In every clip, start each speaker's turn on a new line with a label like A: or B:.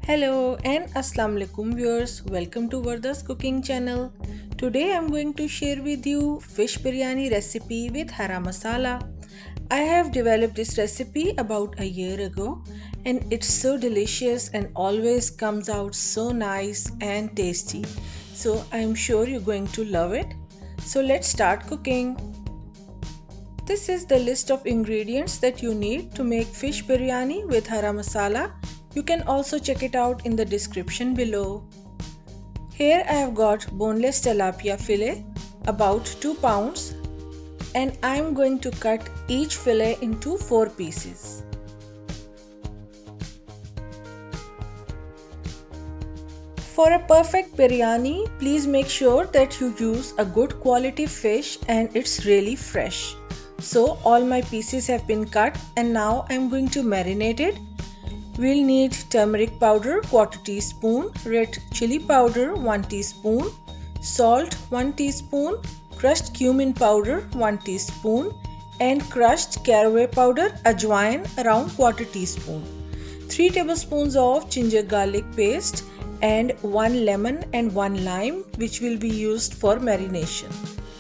A: Hello and Assalamu alaikum viewers, welcome to Varda's cooking channel. Today I'm going to share with you fish biryani recipe with hara masala. I have developed this recipe about a year ago and it's so delicious and always comes out so nice and tasty. So I'm sure you're going to love it. So let's start cooking. This is the list of ingredients that you need to make fish biryani with hara masala. You can also check it out in the description below. Here I have got boneless tilapia fillet, about 2 pounds, and I am going to cut each fillet into 4 pieces. For a perfect biryani, please make sure that you use a good quality fish and it's really fresh. So all my pieces have been cut and now I am going to marinate it. We'll need turmeric powder 1/4 teaspoon, red chili powder 1 teaspoon, salt 1 teaspoon, crushed cumin powder 1 teaspoon and crushed caraway powder ajwain around 1/4 teaspoon, 3 tablespoons of ginger garlic paste and 1 lemon and 1 lime which will be used for marination.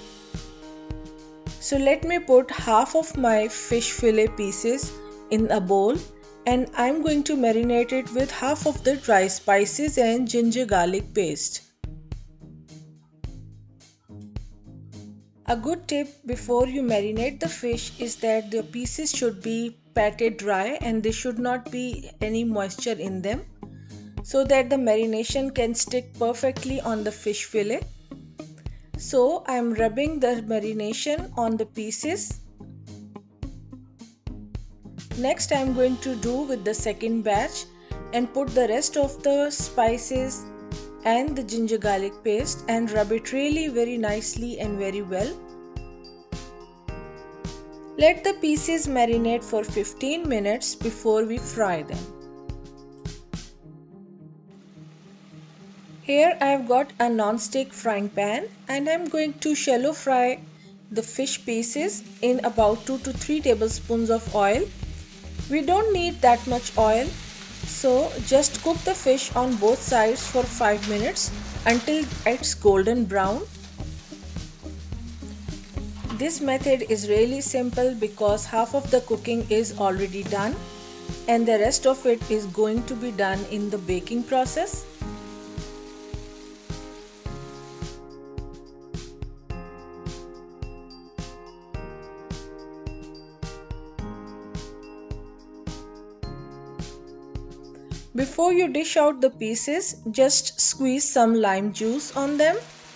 A: So let me put half of my fish fillet pieces in a bowl and I'm going to marinate it with half of the dry spices and ginger garlic paste. A good tip before you marinate the fish is that the pieces should be patted dry and there should not be any moisture in them so that the marination can stick perfectly on the fish fillet. So I am rubbing the marination on the pieces. Next I am going to do with the second batch and put the rest of the spices and the ginger garlic paste and rub it really very nicely and very well. Let the pieces marinate for 15 minutes before we fry them. Here I have got a non-stick frying pan and I am going to shallow fry the fish pieces in about 2 to 3 tablespoons of oil. We don't need that much oil, so just cook the fish on both sides for 5 minutes until it's golden brown. This method is really simple because half of the cooking is already done and the rest of it is going to be done in the baking process. Before you dish out the pieces, just squeeze some lime juice on them.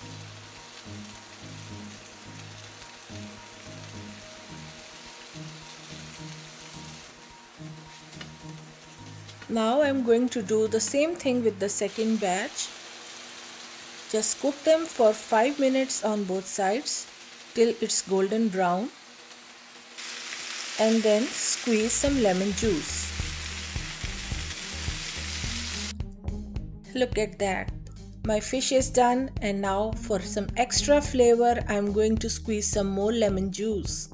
A: Now I am going to do the same thing with the second batch. Just cook them for 5 minutes on both sides till it's golden brown and then squeeze some lemon juice. Look at that, my fish is done and now for some extra flavor I am going to squeeze some more lemon juice.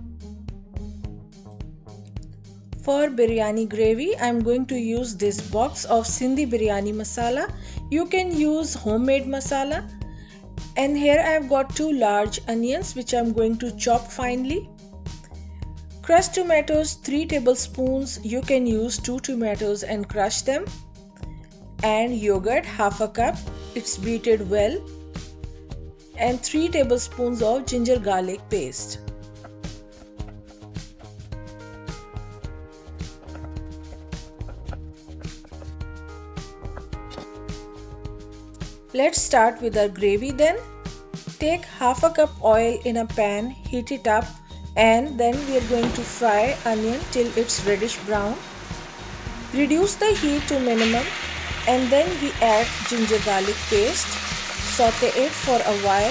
A: For biryani gravy I am going to use this box of Sindhi biryani masala. You can use homemade masala and here I have got 2 large onions which I am going to chop finely. Crushed tomatoes 3 tablespoons, you can use 2 tomatoes and crush them. And yogurt half a cup, it's beaten well, and 3 tablespoons of ginger garlic paste. Let's start with our gravy then. Take half a cup oil in a pan, heat it up and then we are going to fry onion till it's reddish brown. Reduce the heat to minimum and then we add ginger garlic paste, saute it for a while,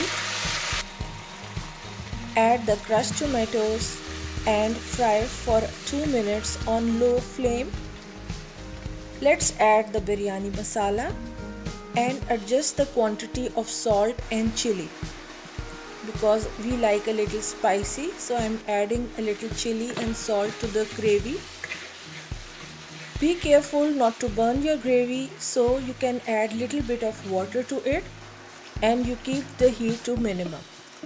A: add the crushed tomatoes and fry for 2 minutes on low flame. Let's add the biryani masala and adjust the quantity of salt and chili because we like a little spicy, so I am adding a little chili and salt to the gravy. Be careful not to burn your gravy, so you can add little bit of water to it and you keep the heat to minimum.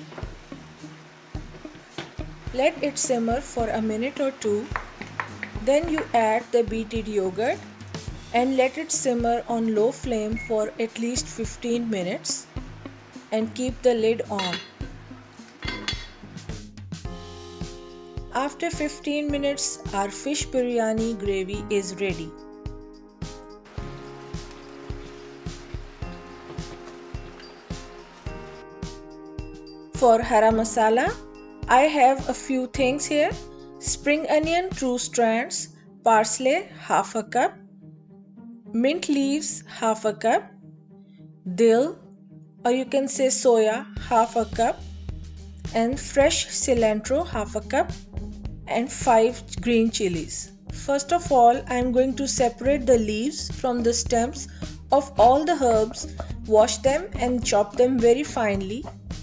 A: Let it simmer for a minute or two. Then you add the beaten yogurt and let it simmer on low flame for at least 15 minutes and keep the lid on. After 15 minutes, our fish biryani gravy is ready. For hara masala, I have a few things here. Spring onion 2 strands, parsley half a cup, mint leaves half a cup, dill or you can say soya half a cup, and fresh cilantro half a cup, and 5 green chilies. First of all, I am going to separate the leaves from the stems of all the herbs, wash them and chop them very finely.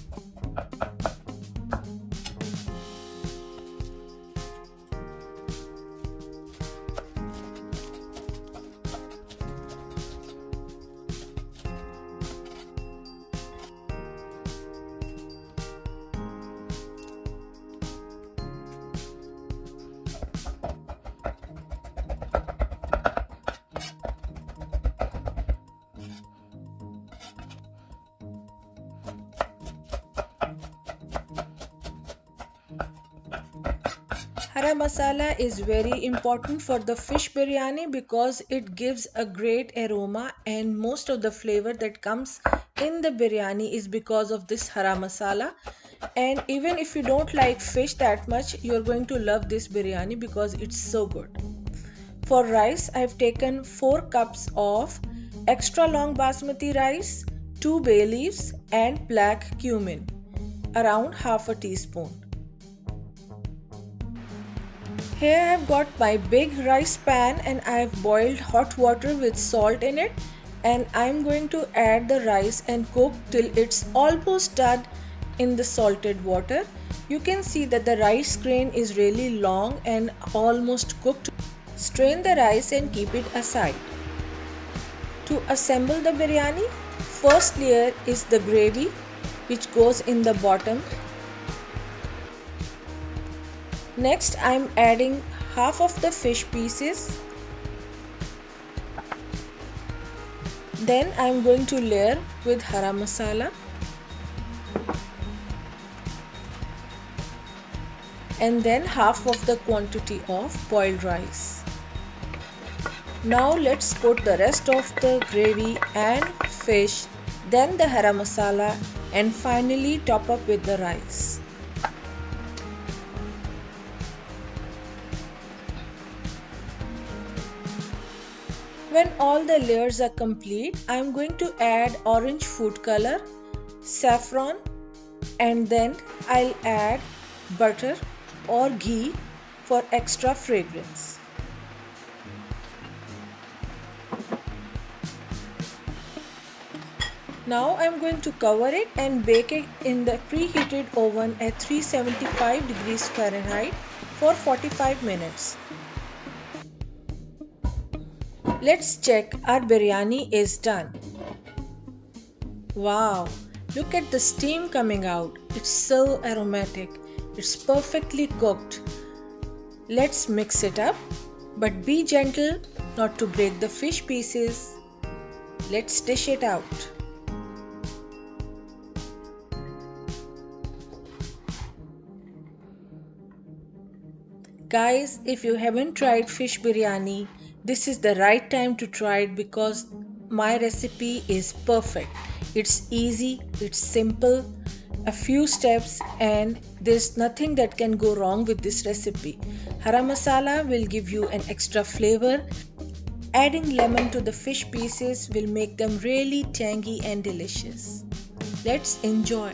A: Hara masala is very important for the fish biryani because it gives a great aroma, and most of the flavor that comes in the biryani is because of this hara masala. And even if you don't like fish that much, you are going to love this biryani because it's so good. For rice, I've taken 4 cups of extra long basmati rice, 2 bay leaves and black cumin, around half a teaspoon. Here I have got my big rice pan and I have boiled hot water with salt in it, and I am going to add the rice and cook till it's almost done in the salted water. You can see that the rice grain is really long and almost cooked. Strain the rice and keep it aside. To assemble the biryani, first layer is the gravy which goes in the bottom. Next, I am adding half of the fish pieces. Then I am going to layer with hara masala. And then half of the quantity of boiled rice. Now let's put the rest of the gravy and fish, then the hara masala, and finally top up with the rice. When all the layers are complete, I am going to add orange food color, saffron, and then I'll add butter or ghee for extra fragrance. Now I am going to cover it and bake it in the preheated oven at 375 degrees Fahrenheit for 45 minutes. Let's check our biryani is done. Wow, look at the steam coming out. It's so aromatic. It's perfectly cooked. Let's mix it up, but be gentle not to break the fish pieces. Let's dish it out. Guys, if you haven't tried fish biryani, this is the right time to try it because my recipe is perfect. It's easy, it's simple, a few steps, and there's nothing that can go wrong with this recipe. Hara masala will give you an extra flavor. Adding lemon to the fish pieces will make them really tangy and delicious. Let's enjoy.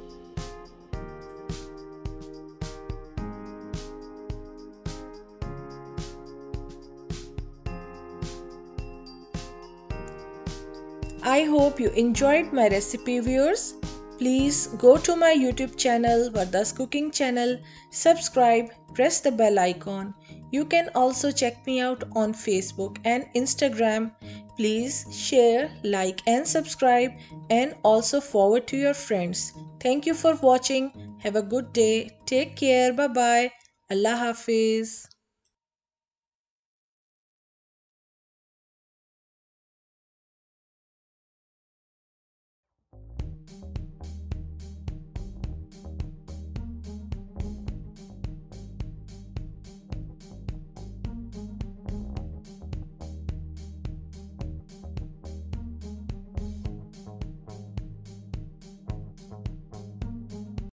A: I hope you enjoyed my recipe, viewers. Please go to my YouTube channel, Varda's Cooking Channel, subscribe, press the bell icon. You can also check me out on Facebook and Instagram. Please share, like and subscribe, and also forward to your friends. Thank you for watching. Have a good day. Take care. Bye bye. Allah Hafiz.